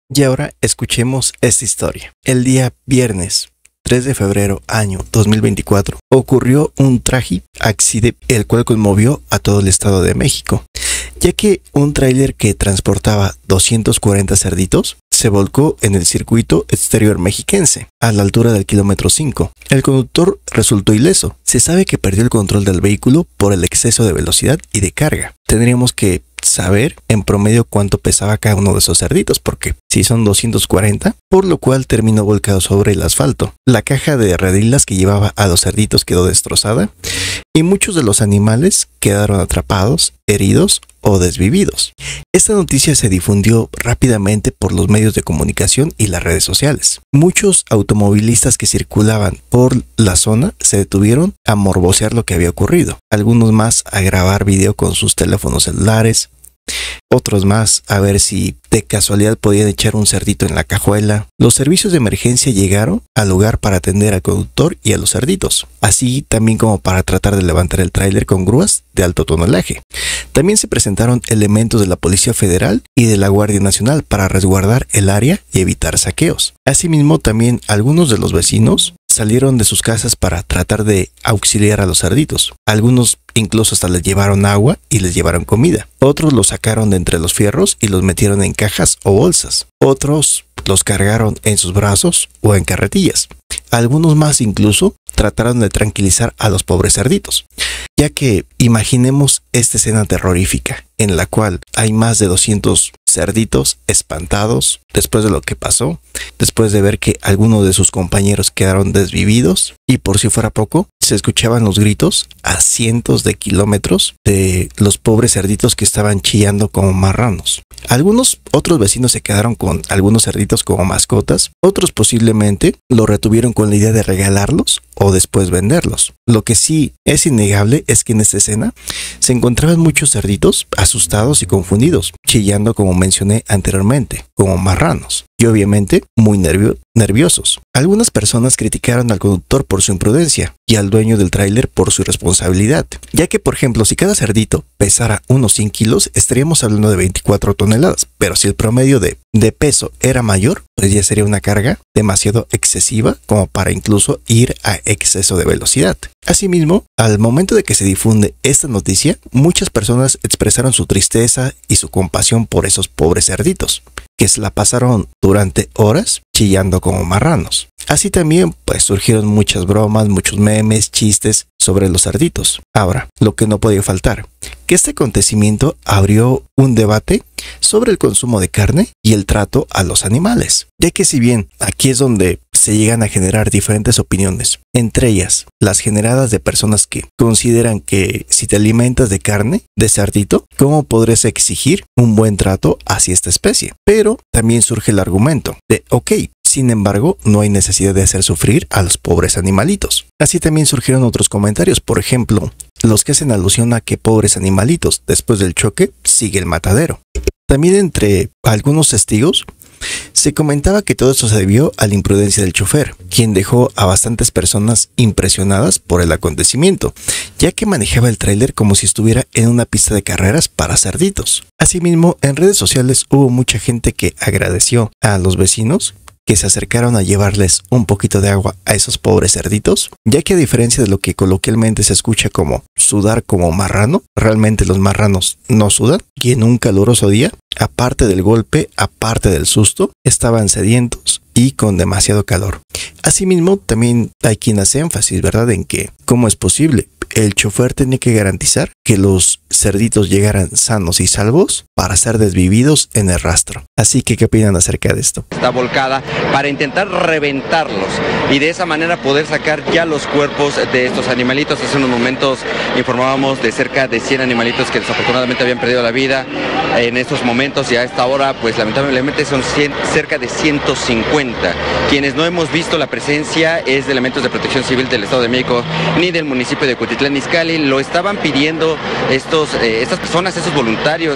Y ahora escuchemos esta historia. El día viernes 3 de febrero año 2024 ocurrió un trágico accidente el cual conmovió a todo el estado de México, ya que un tráiler que transportaba 240 cerditos se volcó en el circuito exterior mexiquense, a la altura del kilómetro 5. El conductor resultó ileso. Se sabe que perdió el control del vehículo por el exceso de velocidad y de carga. Tendríamos que saber en promedio cuánto pesaba cada uno de esos cerditos, porque si son 240, por lo cual terminó volcado sobre el asfalto. La caja de redilas que llevaba a los cerditos quedó destrozada y muchos de los animales quedaron atrapados, heridos o desvividos. Esta noticia se difundió rápidamente por los medios de comunicación y las redes sociales. Muchos automovilistas que circulaban por la zona se detuvieron a morbosear lo que había ocurrido. Algunos más a grabar video con sus teléfonos celulares. Otros más a ver si de casualidad podían echar un cerdito en la cajuela. Los servicios de emergencia llegaron al lugar para atender al conductor y a los cerditos, así también como para tratar de levantar el tráiler con grúas de alto tonelaje. También se presentaron elementos de la Policía Federal y de la Guardia Nacional para resguardar el área y evitar saqueos. Asimismo, también algunos de los vecinos salieron de sus casas para tratar de auxiliar a los cerditos. Algunos incluso hasta les llevaron agua y les llevaron comida. Otros los sacaron de entre los fierros y los metieron en cajas o bolsas. Otros los cargaron en sus brazos o en carretillas. Algunos más incluso trataron de tranquilizar a los pobres cerditos, ya que imaginemos esta escena terrorífica en la cual hay más de 200 cerditos espantados después de lo que pasó, después de ver que algunos de sus compañeros quedaron desvividos y por si fuera poco, se escuchaban los gritos a cientos de kilómetros de los pobres cerditos que estaban chillando como marranos. Algunos otros vecinos se quedaron con algunos cerditos como mascotas, otros posiblemente lo retuvieron con la idea de regalarlos o después venderlos. Lo que sí es innegable es que en esta escena se encontraban muchos cerditos asustados y confundidos, chillando como mencioné anteriormente, como marranos, y obviamente muy nerviosos. Algunas personas criticaron al conductor por su imprudencia y al dueño del tráiler por su irresponsabilidad, ya que por ejemplo si cada cerdito pesara unos 100 kilos estaríamos hablando de 24 toneladas, pero si el promedio de peso era mayor, pues ya sería una carga demasiado excesiva como para incluso ir a exceso de velocidad. Asimismo, al momento de que se difunde esta noticia, muchas personas expresaron su tristeza y su compasión por esos pobres cerditos, que se la pasaron durante horas chillando como marranos. Así también pues surgieron muchas bromas, muchos memes, chistes sobre los cerditos. Ahora, lo que no podía faltar, que este acontecimiento abrió un debate sobre el consumo de carne y el trato a los animales, ya que si bien aquí es donde se llegan a generar diferentes opiniones, entre ellas las generadas de personas que consideran que si te alimentas de carne de cerdito, ¿cómo podrías exigir un buen trato hacia esta especie? Pero también surge el argumento de, ok, sin embargo, no hay necesidad de hacer sufrir a los pobres animalitos. Así también surgieron otros comentarios, por ejemplo, los que hacen alusión a que pobres animalitos, después del choque, sigue el matadero. También entre algunos testigos, se comentaba que todo esto se debió a la imprudencia del chofer, quien dejó a bastantes personas impresionadas por el acontecimiento, ya que manejaba el tráiler como si estuviera en una pista de carreras para cerditos. Asimismo, en redes sociales hubo mucha gente que agradeció a los vecinos que se acercaron a llevarles un poquito de agua a esos pobres cerditos, ya que a diferencia de lo que coloquialmente se escucha como sudar como marrano, realmente los marranos no sudan, y en un caluroso día, aparte del golpe, aparte del susto, estaban sedientos y con demasiado calor. Asimismo, también hay quien hace énfasis, ¿verdad?, en que ¿cómo es posible? El chofer tenía que garantizar que los cerditos llegaran sanos y salvos para ser desvividos en el rastro. Así que, ¿qué opinan acerca de esto? Está volcada para intentar reventarlos y de esa manera poder sacar ya los cuerpos de estos animalitos. Hace unos momentos informábamos de cerca de 100 animalitos que desafortunadamente habían perdido la vida en estos momentos, y a esta hora pues lamentablemente son cerca de 150. Quienes no hemos visto la presencia es de elementos de Protección Civil del Estado de México ni del municipio de Cuautitlán Izcalli. Lo estaban pidiendo estas personas, estos voluntarios, estas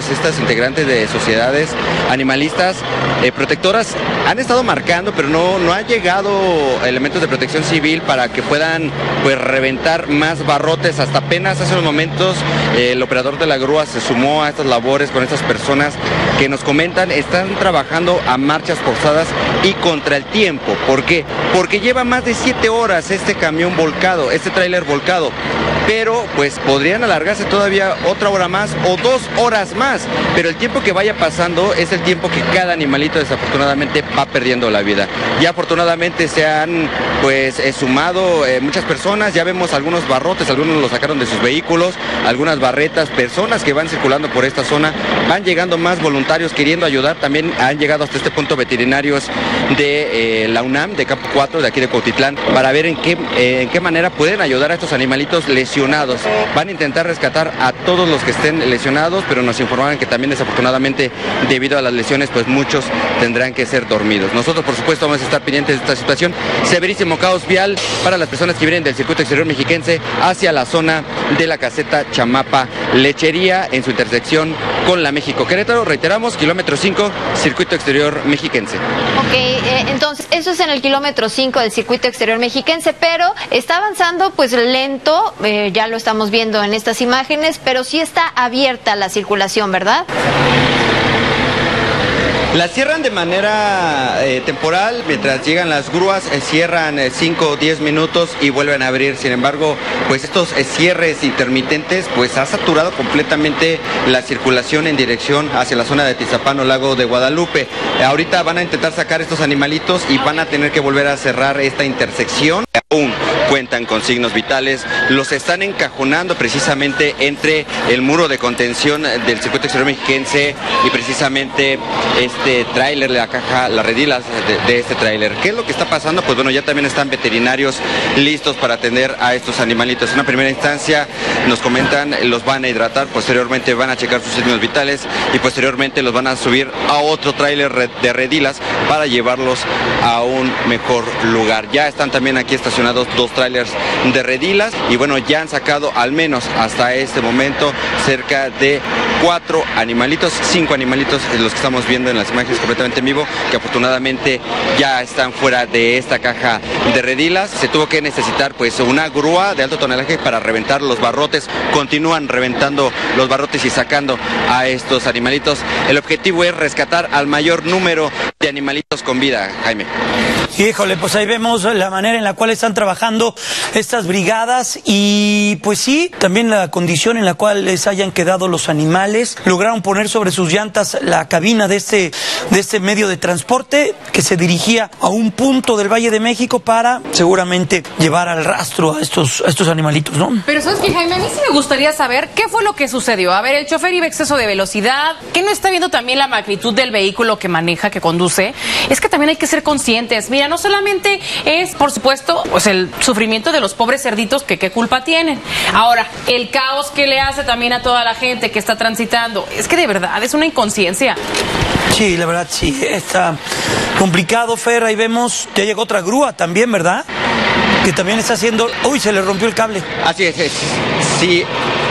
integrantes de sociedades animalistas protectoras han estado marcando, pero no han llegado elementos de protección civil para que puedan pues reventar más barrotes. Hasta apenas hace unos momentos el operador de la grúa se sumó a estas labores con estas personas que nos comentan están trabajando a marchas forzadas y contra el tiempo. ¿Por qué? Porque lleva más de 7 horas este camión volcado, este tráiler volcado, pero pues podrían alargarse todavía otra hora más o 2 horas más, pero el tiempo que vaya pasando es el tiempo que cada animalito desafortunadamente va perdiendo la vida. Ya afortunadamente se han pues sumado muchas personas, ya vemos algunos barrotes, algunos los sacaron de sus vehículos, algunas barretas, personas que van circulando por esta zona, van llegando más voluntarios queriendo ayudar, también han llegado hasta este punto veterinarios de la UNAM, de Campo 4, de aquí de Cuautitlán, para ver en qué manera pueden ayudar a estos animalitos lesionados. Van a intentar rescatar a todos los que estén lesionados, pero nos informaban que también desafortunadamente debido a las lesiones pues muchos tendrán que ser dormidos. Nosotros por supuesto vamos a estar pendientes de esta situación. Severísimo caos vial para las personas que vienen del circuito exterior mexiquense hacia la zona de la caseta Chamapa Lechería en su intersección con la México Querétaro. Reiteramos, kilómetro 5, circuito exterior mexiquense. Ok, entonces eso es en el kilómetro 5 del circuito exterior mexiquense, pero está avanzando pues lento, ya lo estamos viendo en estas imágenes, pero sí está abierta la circulación, ¿verdad? La cierran de manera temporal, mientras llegan las grúas, cierran 5 o 10 minutos y vuelven a abrir. Sin embargo, pues estos cierres intermitentes pues ha saturado completamente la circulación en dirección hacia la zona de Tizapán o Lago de Guadalupe. Ahorita van a intentar sacar estos animalitos y van a tener que volver a cerrar esta intersección. Aún cuentan con signos vitales, los están encajonando precisamente entre el muro de contención del circuito exterior mexiquense y precisamente este tráiler, la caja, las redilas de este tráiler. ¿Qué es lo que está pasando? Pues bueno, ya también están veterinarios listos para atender a estos animalitos. En una primera instancia nos comentan, los van a hidratar, posteriormente van a checar sus signos vitales y posteriormente los van a subir a otro tráiler de redilas para llevarlos a un mejor lugar. Ya están también aquí estacionados 2 tráilers de redilas y bueno, ya han sacado al menos hasta este momento cerca de 4 animalitos, 5 animalitos, los que estamos viendo en las imágenes completamente en vivo, que afortunadamente ya están fuera de esta caja de redilas. Se tuvo que necesitar pues una grúa de alto tonelaje para reventar los barrotes. Continúan reventando los barrotes y sacando a estos animalitos. El objetivo es rescatar al mayor número de animalitos con vida, Jaime. Híjole, pues ahí vemos la manera en la cual están trabajando estas brigadas y pues sí, también la condición en la cual les hayan quedado los animales. Lograron poner sobre sus llantas la cabina de este medio de transporte que se dirigía a un punto del Valle de México para seguramente llevar al rastro a estos animalitos, ¿no? Pero sabes que, Jaime, a mí sí me gustaría saber qué fue lo que sucedió. A ver, el chofer iba a exceso de velocidad, que no está viendo también la magnitud del vehículo que maneja, que conduce. Es que también hay que ser conscientes. Mira, no solamente es, por supuesto, pues el sufrimiento de los pobres cerditos que qué culpa tienen. Ahora, el caos que le hace también a toda la gente que está transitando. Es que de verdad es una inconsciencia. Sí, la verdad sí, está complicado, Fer. Ahí vemos, ya llegó otra grúa también, ¿verdad? Que también está haciendo... Uy, se le rompió el cable. Así es, sí.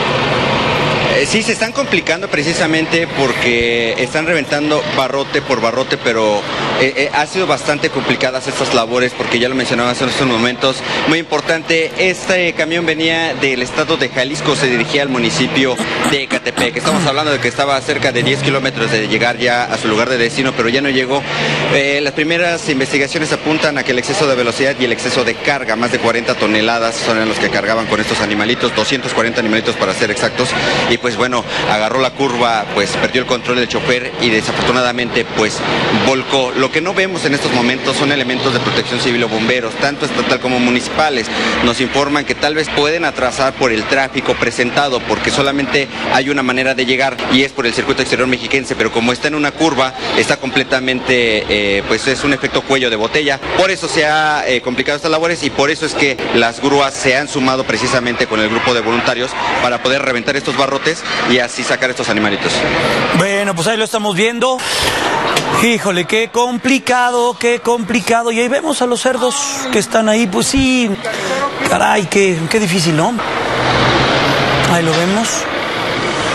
Sí, se están complicando precisamente porque están reventando barrote por barrote, pero ha sido bastante complicadas estas labores porque ya lo mencionaba hace unos momentos. Muy importante, este camión venía del estado de Jalisco, se dirigía al municipio de Ecatepec. Estamos hablando de que estaba a cerca de 10 kilómetros de llegar ya a su lugar de destino, pero ya no llegó. Las primeras investigaciones apuntan a que el exceso de velocidad y el exceso de carga, más de 40 toneladas son los que cargaban con estos animalitos, 240 animalitos para ser exactos, y pues bueno, agarró la curva, pues perdió el control del chofer y desafortunadamente pues volcó. Lo que no vemos en estos momentos son elementos de protección civil o bomberos, tanto estatal como municipales. Nos informan que tal vez pueden atrasar por el tráfico presentado, porque solamente hay una manera de llegar y es por el circuito exterior mexiquense, pero como está en una curva, está completamente, pues es un efecto cuello de botella. Por eso se ha complicado estas labores y por eso es que las grúas se han sumado precisamente con el grupo de voluntarios para poder reventar estos barrotes y así sacar estos animalitos. Bueno, pues ahí lo estamos viendo. Híjole, qué complicado, qué complicado. Y ahí vemos a los cerdos que están ahí, pues sí, caray, qué difícil, ¿no? Ahí lo vemos.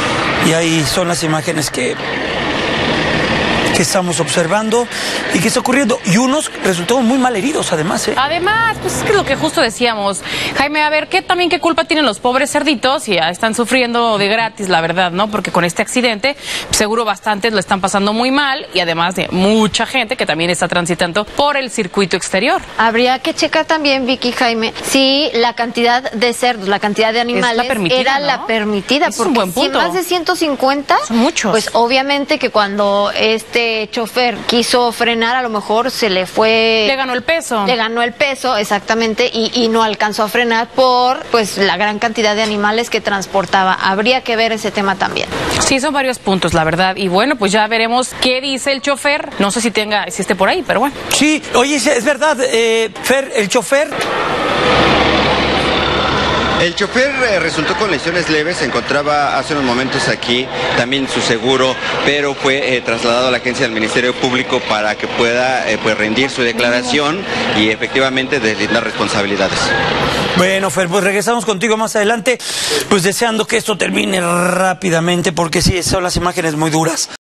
Y ahí son las imágenes que estamos observando y que está ocurriendo. Y unos resultaron muy mal heridos, además. Además, pues es que lo que justo decíamos, Jaime, a ver, qué culpa tienen los pobres cerditos y ya están sufriendo de gratis, la verdad, ¿no? Porque con este accidente, seguro bastantes lo están pasando muy mal y además de mucha gente que también está transitando por el circuito exterior. Habría que checar también, Vicky, Jaime, si la cantidad de cerdos, la cantidad de animales la permitida, era ¿no? la permitida, Es un porque buen punto. si más de 150, son muchos. Pues obviamente que cuando este chofer quiso frenar, a lo mejor se le fue... Le ganó el peso. Le ganó el peso, exactamente, y no alcanzó a frenar por pues la gran cantidad de animales que transportaba. Habría que ver ese tema también. Sí, son varios puntos, la verdad. Y bueno, pues ya veremos qué dice el chofer. No sé si esté por ahí, pero bueno. Sí, oye, es verdad, Fer, el chofer... El chofer resultó con lesiones leves, se encontraba hace unos momentos aquí, también su seguro, pero fue trasladado a la agencia del Ministerio Público para que pueda pues rendir su declaración y efectivamente deslindar responsabilidades. Bueno, Fer, pues regresamos contigo más adelante, pues deseando que esto termine rápidamente, porque sí, son las imágenes muy duras.